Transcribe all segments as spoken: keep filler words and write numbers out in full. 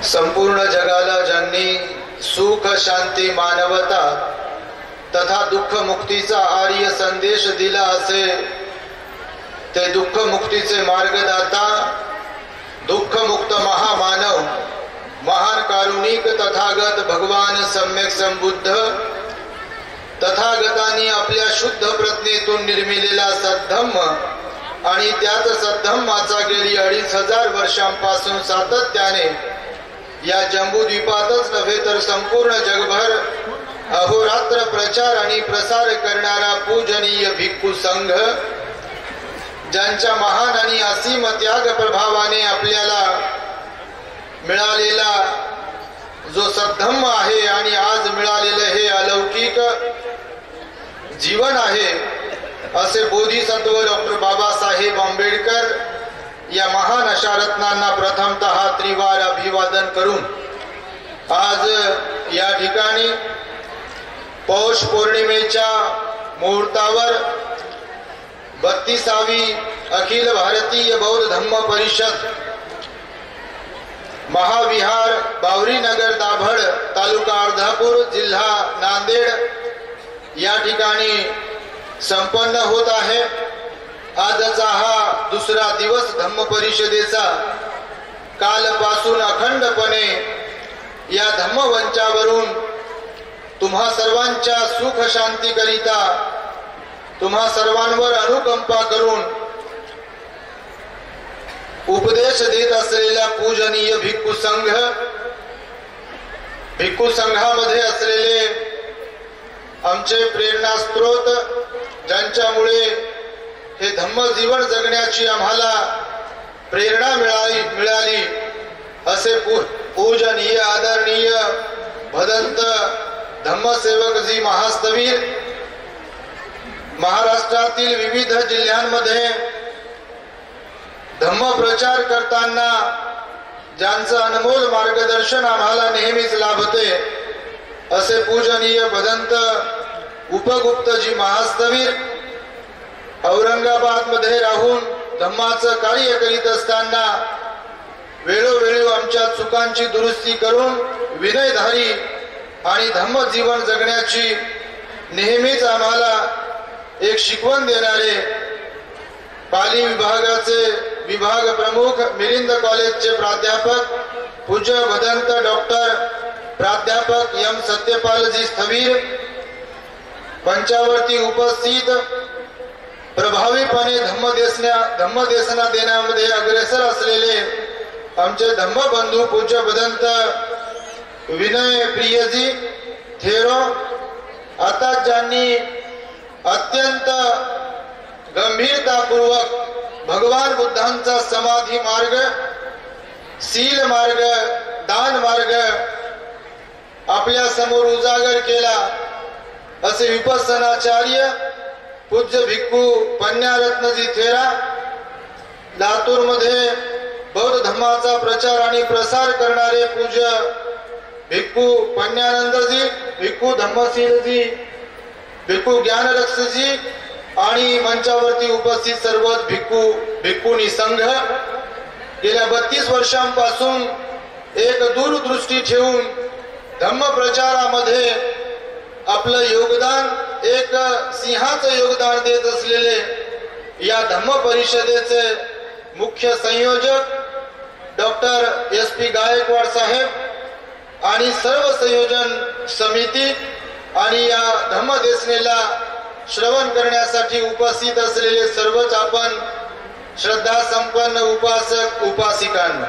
संपूर्ण जगाला ज्यांनी सुख शांती मानवता तथा दुःख मुक्तीचा आर्य संदेश दिला असे ते दुःख मुक्तीचे मार्गदाता दुःख मुक्त महामानव महान कारुणिक तथागत भगवान सम्यक संबुद्ध तथागतांनी आपल्या शुद्ध प्रज्ञेतून निर्मिलेला सद्धम्म आणि त्याच सद्धम्माचा गेली अडीच हजार वर्षांपासून सातत्याने या जम्बूद्वीपातच नव्हे तर संपूर्ण जगभर अहोरात्र प्रचार आणि प्रसार करणारा पूजनीय भिक्खू संघ, ज्यांच्या महान आणि असीम त्याग प्रभावाने आपल्याला मिळालेला जो सद्धम्म आहे आणि आज मिळालेले हे अलौकिक जीवन आहे, असे बोधिसत्व डॉक्टर बाबासाहेब आंबेडकर या महान अशा रत्नांना प्रथमतः त्रिवार अभिवादन करून आज या ठिकाणी पौष पौर्णिमेच्या मुहूर्तावर बत्तीसावी अखिल भारतीय बौद्ध धम्म परिषद महाविहार भावरी नगर दाभड तालुका अर्धापूर जिल्हा नांदेड या ठिकाणी संपन्न होत आहे। आजचा हा दुसरा दिवस धम्म परिषदेचा कालपासून अखंडपणे या धम्मवंचावरून तुम्हा सर्वांच्या सुख शांती करिता तुम्हा सर्वांवर अनुकंपा करून उपदेश देत असलेल्या पूजनीय भिक्खू संघ, भिक्खू संघामध्ये असलेले आमचे प्रेरणा स्त्रोत, ज्यांच्यामुळे हे धम्म जीवन जगण्याची आम्हाला प्रेरणा मिळाली मिळाली असे पूजनीय आदरणीय भदंत धम्मसेवकजी महास्तवीर, महाराष्ट्रातील विविध जिल्ह्यांमध्ये धम्म प्रचार करताना ज्यांचं अनमोल मार्गदर्शन आम्हाला नेहमीच लाभते असे पूजनीय भदंत उपगुप्तजी महास्तवीर औरंगाबाद मध्ये राहून धम्माचं कार्य करीत असताना वेळोवेळी आमच्या चुकांची दुरुस्ती करून विनयधारी आणि धम्म जीवन जगण्याची नेहमीच आम्हाला एक शिकवण देणारे पाली विभागाचे विभाग प्रमुख मिलिंद कॉलेजचे प्राध्यापक पूज्य भदंत डॉक्टर प्राध्यापक एम सत्यपालजी स्थवीर, मंचावरती उपस्थित प्रभावीपणे धम्मदेशना धम्मदेशना देण्यामध्ये अग्रेसर असलेले आमचे धम्मबंधू पूज्य भदंत विनय प्रियजी थेरो, आता ज्यांनी अत्यंत गंभीरतापूर्वक भगवान बुद्धांचा समाधी मार्ग, शील मार्ग, दान मार्ग आपल्या समोर उजागर केला असे विपස්සनाचार्य पूज्य भिक्खू पन्यारत्नजी थेरा, लातूर मध्ये बौद्ध धम्माचा प्रचार आणि प्रसार करणारे पूज्य भिक्खू पन्यानंदजी, भिक्खू धम्मशीलजी, भिक्खू ज्ञानरक्षजी आणि मंचावरती उपस्थित सर्व भिक्खू भिक्खुनी संघ गेल्या बत्तीस वर्षांपासून एक दूरदृष्टी ठेवून धम्म प्रचारामध्ये आपलं योगदान, एक सिंहाचं योगदान देत असलेले या धम्म परिषदेचे मुख्य संयोजक डॉक्टर एस पी गायकवाड साहेब आणि सर्व संयोजन समिती आणि या धम्मदेशनेला श्रवण करण्यासाठी उपस्थित असलेले सर्वच आपण श्रद्धा संपन्न उपासक उपासिकांना,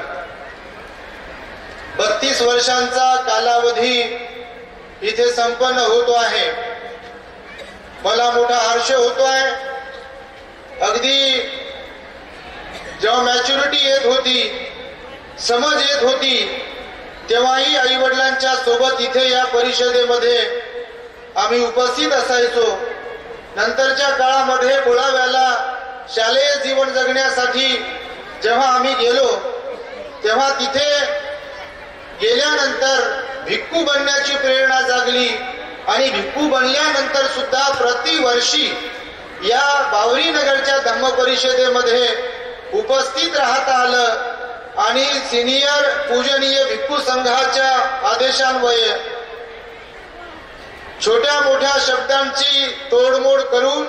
बत्तीस वर्षांचा कालावधी इथे संपन्न होतो आहे। मला मोठा हर्ष होतो आहे। अगदी जेव्हा मॅच्युरिटी येत होती, समज येत होती, तेव्हाही आई वडिलांच्या सोबत इथे या परिषदेमध्ये आम्ही उपस्थित असायचो। नंतरच्या काळामध्ये बोलाव्याला शालेय जीवन जगण्यासाठी जेव्हा आम्ही गेलो, तेव्हा तिथे गेल्यानंतर भिक्खू बनण्याची प्रेरणा जागली आणि भिक्खू बनल्यानंतर सुद्धा प्रतिवर्षी या भावरी नगरच्या धम्म परिषदेमध्ये उपस्थित राहता आलं आणि आणि सिनियर पूजनीय भिक्खू संघाच्या आदेशान्वये छोट्या मोठ्या शब्दांची तोडमोड करून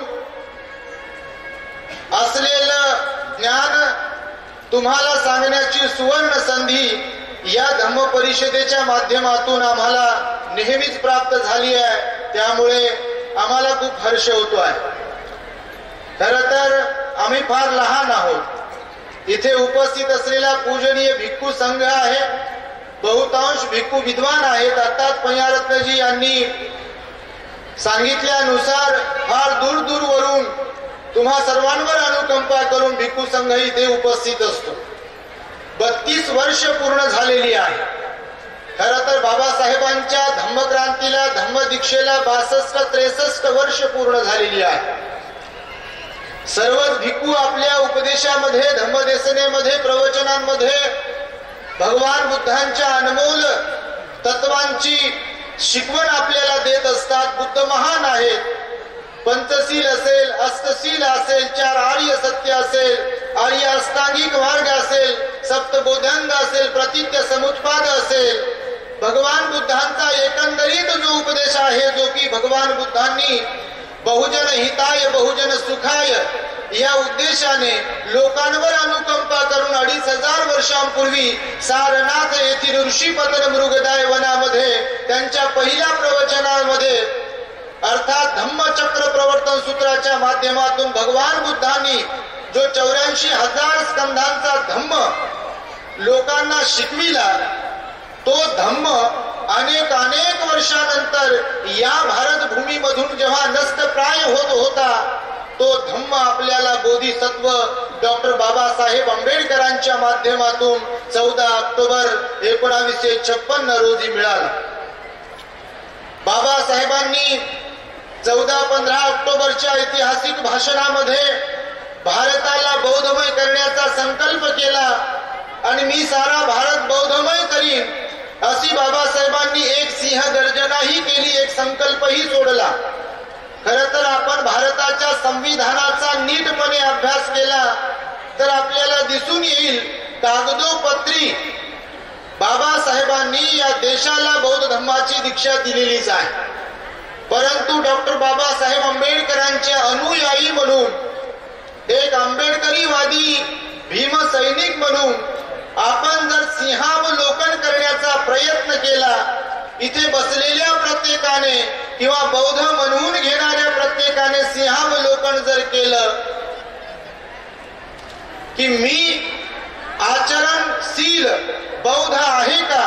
असलेलं ज्ञान तुम्हाला सांगण्याची सुवर्ण संधी या धम्म परिषदेच्या माध्यमातून आम्हाला नेहमीच प्राप्त झाली आहे. त्यामुळे आम्हाला खूप हर्ष होतो आहे. खर तर आम्ही फार लहान आहोत. इथे उपस्थित असलेला पूजनीय भिक्खू संघ आहे. बहुतांश भिक्खू विद्वान आहेत. आता पंजारत्नजी यांनी सांगितल्यानुसार फार दूर दूर वरून तुम्हा सर्वांवर अनुकंपा करून भिक्खू संघ इथे उपस्थित असतो. बत्तीस वर्ष पूर्ण झालेली आहे. खर तर बाबासाहेबांच्या धम्मक्रांतीला धम्मदीक्षेला बासष्ट त्रेसष्ट वर्ष पूर्ण झालेली आहे. सर्वच भिक्खू आपल्या उपदेशामध्ये धम्मदेशनेमध्ये प्रवचनांमध्ये भगवान बुद्धांच्या अनमोल तत्वांची शिकवण आपल्याला देत असतात. बुद्ध महान आहेत. पंचशील असेल, अष्टशील असेल, चार आर्य सत्य असेल, आर्य अष्टांगिक मार्ग असेल, सप्तबोधांग असेल, प्रतिज्ञ समुत्पाद असेल, भगवान बुद्धांचा एकंदरीत जो उपदेश आहे जो की भगवान बुद्धांनी बहुजन हिताय बहुजन सुखाय या उद्देशाने लोकांवर अनुकंपा करून अडीच हजार वर्षांपूर्वी सारनाथ येथील ऋषीपतन मृगदाय वनामध्ये त्यांच्या पहिल्या प्रवचनामध्ये अर्थात धम्मचक्र प्रवर्तन सूत्राच्या माध्यमातून भगवान बुद्धांनी जो चौऱ्याऐंशी हजार स्कंधांचा धम्म लोकांना शिकविला तो धम्म अनेक अनेक वर्षानंतर या भारत भूमीमधून जेव्हा नष्टप्राय होत होता तो धम्म आपल्याला बोधिसत्व डॉक्टर बाबासाहेब आंबेडकरांच्या माध्यमातून चौदा ऑक्टोबर एकोणावीसशे छप्पन्न रोजी मिळाला. बाबासाहेबांनी चौदा पंधरा ऑक्टोबरच्या ऐतिहासिक भाषणामध्ये भारताला बौद्धमय करण्याचा संकल्प केला आणि मी सारा भारत बौद्धमय करीन अशी बाबासाहेबांनी एक सिंह गर्जनाही केली, एक संकल्पही सोडला. खर तर आपण भारताच्या संविधानाचा नीटपणे अभ्यास केला तर आपल्याला दिसून येईल कागदोपत्री बाबासाहेबांनी या देशाला बौद्ध धम्माची दीक्षा दिलेलीच आहे. परंतु डॉक्टर बाबासाहेब आंबेडकरांचे अनुयायी म्हणून एक आंबेडकरीवादी भीमसैनिक म्हणून आपण जर सिंहावलोकन करण्याचा प्रयत्न केला, इथे बसलेल्या प्रत्येकाने किंवा बौद्ध म्हणून घेणाऱ्या प्रत्येकाने सिंहावलोकन जर केलं की मी आचरणशील बौद्ध आहे का,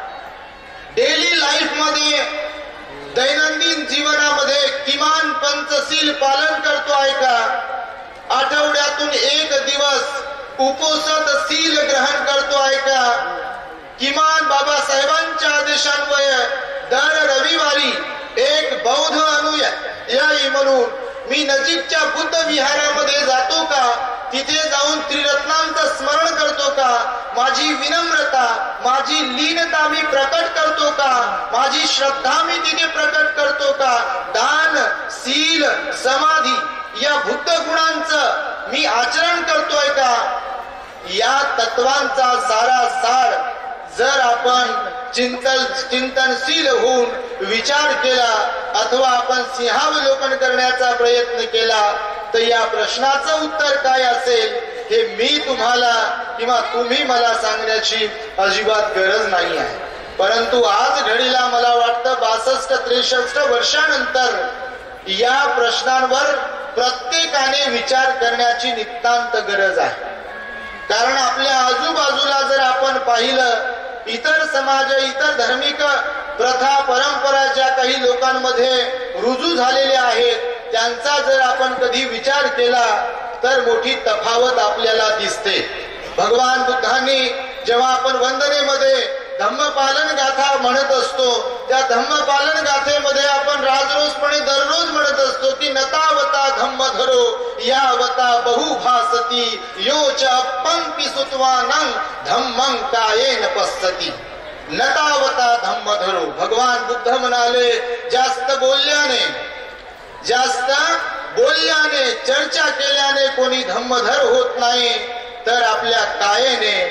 डेली लाईफ मध्ये दैनंदिन जीवनामध्ये किमान पंचशील पालन करतो आहे का, आठवड्यातून एक दिवस उपोषण शील ग्रहण करतो आहे का, किमान बाबासाहेबांच्या आदेशान्वये दर रविवारी एक बौद्ध अनुयायी म्हणून मी नजीकच्या बुद्ध विहारामध्ये जातो का, तिथे जाऊन त्रिरत्नांचं स्मरण करतो का, माझी विनम्रता माझी लीनता मी प्रकट करतो का, माझी श्रद्धा मी तिथे प्रकट करतो का, दान शील समाधी या बुद्ध गुणांचं मी आचरण करतोय का, या तत्वांचा सारा सार जर आपण चिंतन चिंतनशील होऊन विचार केला अथवा आपण सिंहावलोकन करण्याचा प्रयत्न केला तर या प्रश्नाचं उत्तर काय असेल हे मी तुम्हाला किंवा तुम्ही मला सांगण्याची अजिबात गरज नाही आहे. परंतु आज घडीला मला वाटतं बासष्ट त्रेसष्ट वर्षानंतर या प्रश्नांवर प्रत्येकाने विचार करण्याची नितांत गरज आहे. कारण आपल्या आजूबाजूला जर आपण पाहिलं इतर समाज इतर धार्मिक प्रथा परंपरा ज्या काही लोकांमध्ये रुजू झालेल्या आहेत त्यांचा जर आपण कधी विचार केला तर मोठी तफावत आपल्याला दिसते. भगवान बुद्धांनी जेव्हा आपण वंदनेमध्ये धम्मपालन गाथा म्हणत असतो त्या धम्मपालन गाथेमध्ये आपण राजरोसपणे दररोज म्हणत असतो की नतावता धम्म धरो यावता बहुभासती योच पंक्ति सुत्वानं धम्मं कायेन पश्यति. नतावता धम्म धरो. भगवान बुद्ध म्हणाले जास्त बोलल्याने जास्त बोलल्याने चर्चा केल्याने कोणी धम्मधर होत नाही तर आपल्या कायेने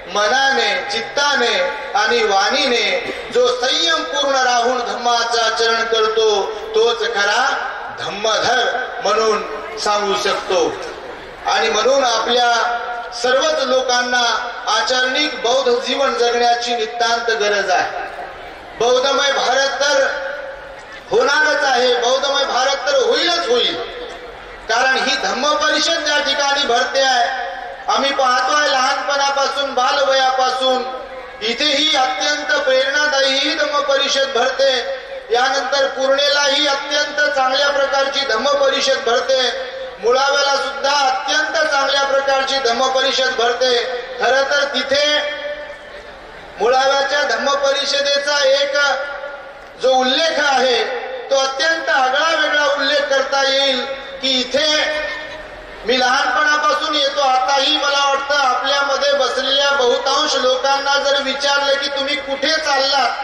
मनाने, चित्ताने आणि वाणीने जो संयम पूर्ण राहून धम्माचं आचरण करतो तोच खरा धम्मधर म्हणून सांगू शकतो. आणि म्हणून आपल्या सर्वच लोकांना आचरणिक बौद्ध जीवन जगण्याची नितांत गरज आहे. बौद्धमय भारत तर होणारच आहे, बौद्धमय भारत तर होईलच होईल. कारण ही धम्म परिषद ज्या ठिकाणी भरते आहे, आम्ही पाहतोय लहानपणापासून बालवयापासून इथेही अत्यंत प्रेरणादायी ही धम्म परिषद भरते. यानंतर पूर्णेलाही अत्यंत चांगल्या प्रकारची धम्म परिषद भरते. मुळाव्याला सुद्धा अत्यंत चांगल्या प्रकारची धम्म परिषद भरते. खर तर तिथे मुळाव्याच्या धम्म परिषदेचा एक जो उल्लेख आहे तो अत्यंत आगळा वेगळा उल्लेख करता येईल की इथे मी लहानपणापासून येतो, आताही मला वाटतं आपल्यामध्ये बसलेल्या बहुतांश लोकांना जर विचारलं की तुम्ही कुठे चाललात,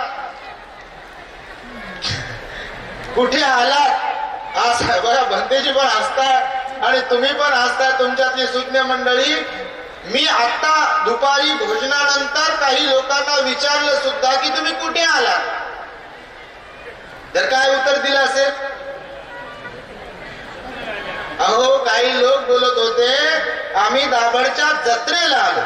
कुठे आलात, आज बघा भंतेजी पण हसतात आणि तुम्ही पण हसताय, तुमच्यातली सुज्ञ मंडळी. मी आता दुपारी भोजनानंतर काही लोकांना विचारलं सुद्धा की तुम्ही कुठे आलात, तर काय उत्तर दिलं असेल? अहो काही लोक बोलत होते आम्ही दाभडच्या जत्रेला आलो.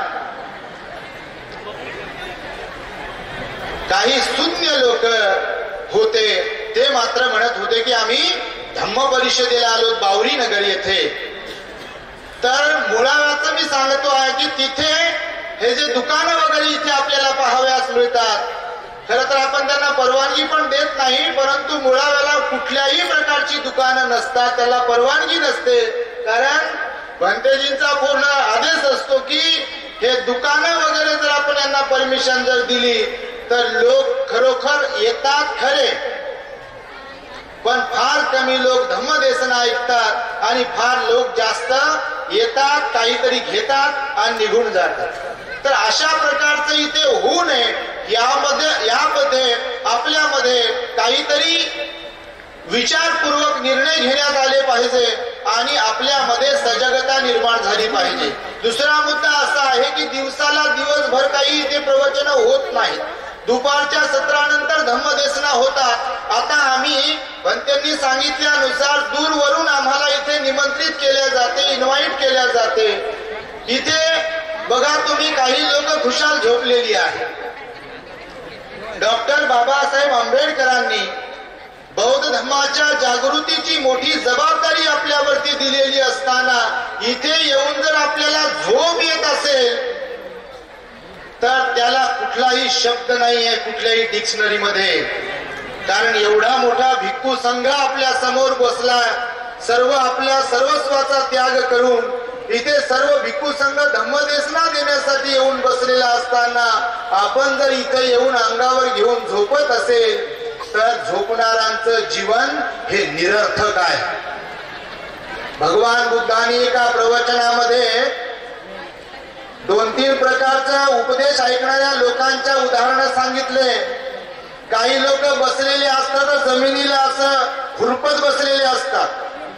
काही शून्य लोक होते ते मात्र म्हणत होते की आम्ही धम्म परिषदेला आलो बावरी नगर येथे. तर मुळाव्याचं मी सांगतो आहे की तिथे हे जे दुकानं वगैरे इथे आपल्याला पाहाव्यास मिळतात, खरं तर आपण त्यांना परवानगी पण देत नाही, परंतु मुळाव्याला कुठल्याही प्रकारची दुकानं नसतात, त्याला परवानगी नसते. कारण भंतेजींचा पूर्ण आदेश असतो की हे दुकानं वगैरे जर आपण यांना परमिशन जर दिली तर लोक खरोखर येतात खरे, पण फार कमी लोक धम्मदेशना ऐकतात आणि फार लोक जास्त येतात, काहीतरी घेतात आणि निघून जातात. तर अशा प्रकारचं इथे होऊ नये यामध्ये यामध्ये आपल्यामध्ये काहीतरी विचारपूर्वक निर्णय घेण्यात आले पाहिजे आणि आपल्यामध्ये सजगता निर्माण झाली पाहिजे. दुसरा मुद्दा असा आहे की दिवसाला दिवसभर काही इथे प्रवचन होत नाहीत. दुपारच्या सत्रानंतर धम्मदेशना होतात. आता आम्ही भंतेंनी सांगितल्यानुसार दूरवरून आम्हाला इथे निमंत्रित केल्या जाते, इन्व्हाइट केल्या जाते. इथे बघा तुम्ही काही लोक खुशाल झोपलेली आहे. डॉक्टर बाबासाहेब आंबेडकरांनी बौद्ध धर्माच्या जागृतीची मोठी जबाबदारी आपल्यावरती दिलेली असताना इथे येऊन जर आपल्याला झोप येत असेल तर त्याला कुठलाही शब्द नाही आहे कुठल्याही डिक्शनरी मध्ये. कारण एवढा मोठा भिक्खू संघ आपल्या समोर बसला, सर्व आपल्या सर्वस्वाचा त्याग करून इथे सर्व भिक्खू संघ धम्मदेशना देण्यासाठी येऊन बसलेला असताना आपण जर इथे येऊन अंगावर घेऊन झोपत असेल तर झोपणाऱ्यांचं जीवन हे निरर्थक आहे. भगवान बुद्धांनी एका प्रवचनामध्ये दोन तीन प्रकारचा उपदेश ऐकणाऱ्या लोकांच्या उदाहरण सांगितले. काही लोक बसलेले असतात जमिनीला असं खुरपत बसलेले असतात.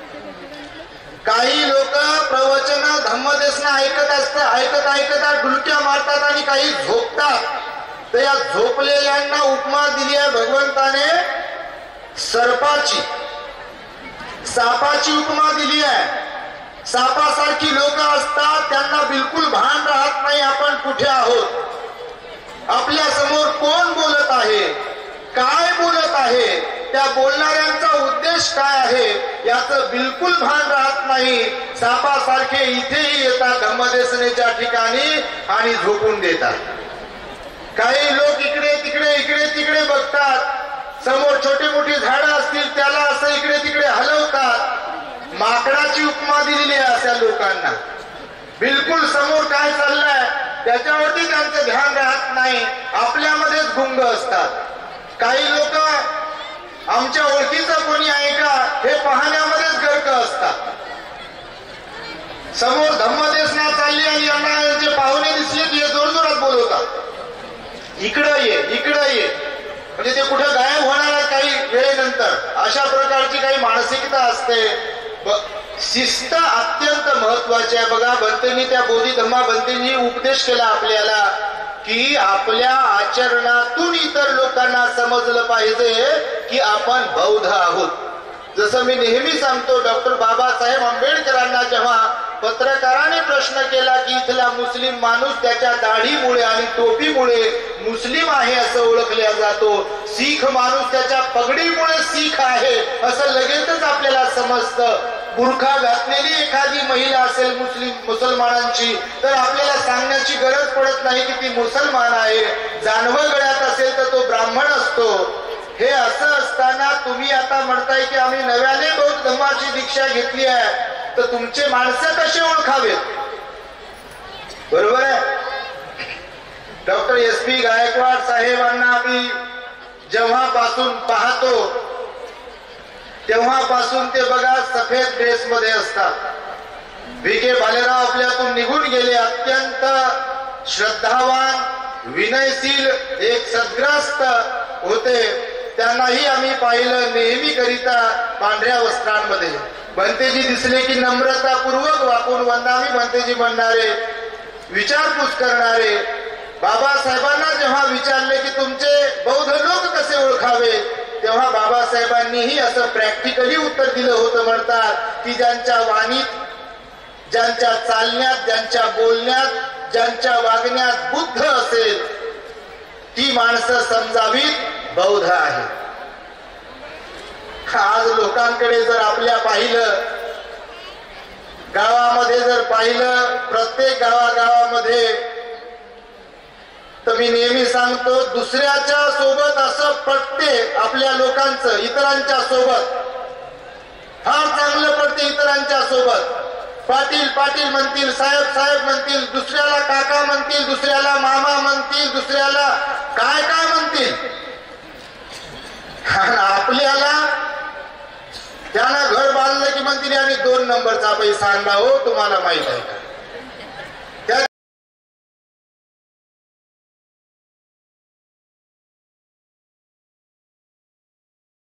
काही लोक प्रवचन धम्मदेशना ऐकत असतात, ऐकत ऐकत डुलक्या मारतात आणि काही झोपतात. तर या झोपलेल्यांना उपमा दिली आहे भगवंताने सर्पाची, सापाची उपमा दिली आहे. सापासारखी लोक असतात, त्यांना बिलकुल भान राहत नाही आपण कुठे आहोत, आपल्या समोर कोण बोलत आहे, काय बोलत आहे, त्या बोलणाऱ्यांचा उद्देश काय आहे याचं बिलकुल भान राहत नाही. सापासारखे इथेही येतात धम्मदेशनेच्या ठिकाणी आणि झोपून देतात. काही लोक इकडे तिकडे इकडे तिकडे बघतात, समोर छोटी मोठी झाडं असतील त्याला असं इकडे तिकडे हलवतात. माकडाची उपमा दिलेली आहे अशा लोकांना. बिलकुल समोर काय चाललंय त्याच्यावरती त्यांचं ध्यान राहत नाही, आपल्यामध्येच गुंग असतात. काही लोक आमच्या ओळखीचं कोणी आहे का हे पाहण्यामध्येच गर्क असतात. समोर धम्मदेशना चालली आणि यांना पाहुणे दिसले की हे जोरजोरात बोलवतात, इकडं ये इकडं ये, म्हणजे ते कुठे गायब होणार आहे काही वेळेनंतर. अशा प्रकारची काही मानसिकता असते. शिस्त अत्यंत महत्वाची आहे. बघा भंतेंनी त्या बोधी धम्मा भंतेंनी उपदेश केला आपल्याला की आपल्या आचरणातून इतर लोकांना समजलं पाहिजे की आपण बौद्ध आहोत. जसं मी नेहमी सांगतो, डॉक्टर बाबासाहेब आंबेडकरांना जेव्हा पत्रकाराने प्रश्न केला की इथला मुस्लिम माणूस त्याच्या दाढीमुळे आणि टोपीमुळे मुस्लिम आहे असं ओळखला जातो, शीख माणूस त्याच्या पगडीमुळे शीख आहे असं लगेचच आपल्याला समजतं. बुरखा घातलेली एखादी महिला असेल मुस्लिम मुसलमानांची तर आपल्याला सांगण्याची गरज पडत नाही की ती मुसलमान आहे. जानवं गळ्यात असेल तर तो ब्राह्मण असतो. हे असं असताना तुम्ही आता म्हणताय की आम्ही नव्याने बौद्ध धर्माची दीक्षा घेतली आहे, तर तुमचे माणसं कसे ओळखावेत? बरोबर आहे. डॉक्टर एस पी गायकवाड साहेबांना आम्ही जेव्हापासून पाहतो तेव्हापासून ते बघा सफेद ड्रेस मध्ये असतात. व्ही के भालेराव आपल्यातून निघून गेले, अत्यंत श्रद्धावान विनयशील एक सद्ग्रस्त होते. त्यांनाही आम्ही पाहिलं नेहमी करिता पांढऱ्या वस्त्रांमध्ये. भंतेजी दिसले की नम्रतापूर्वक वाकून वंदामी भंतेजी म्हणणारे, विचारपूस करणारे. बाबासाहेबांना जेव्हा विचारले की तुमचे बौद्ध लोक कसे ओळखावे, तेव्हा बाबासाहेबांनीही असं प्रॅक्टिकली उत्तर दिलं होतं. म्हणतात की ज्यांच्या वाणीत, ज्यांच्या चालण्यात, ज्यांच्या बोलण्यात, ज्यांच्या वागण्यात बुद्ध असेल ती माणसं समजावीत बौद्ध आहे. आज लोकांकडे जर आपल्या पाहिलं, गावामध्ये जर पाहिलं, प्रत्येक गावागावामध्ये, तर मी नेहमी सांगतो दुसऱ्याच्या सोबत असं पटते आपल्या लोकांचं इतरांच्या सोबत, फार चांगलं पडते इतरांच्या सोबत. पाटील पाटील म्हणतील, साहेब साहेब म्हणतील, दुसऱ्याला काका म्हणतील, दुसऱ्याला मामा म्हणतील, दुसऱ्याला काय काय म्हणतील. आपल्याला त्यानं घर बांधलं की म्हणतील आणि दोन नंबरचा पैसा आणला हो, तुम्हाला माहित आहे का?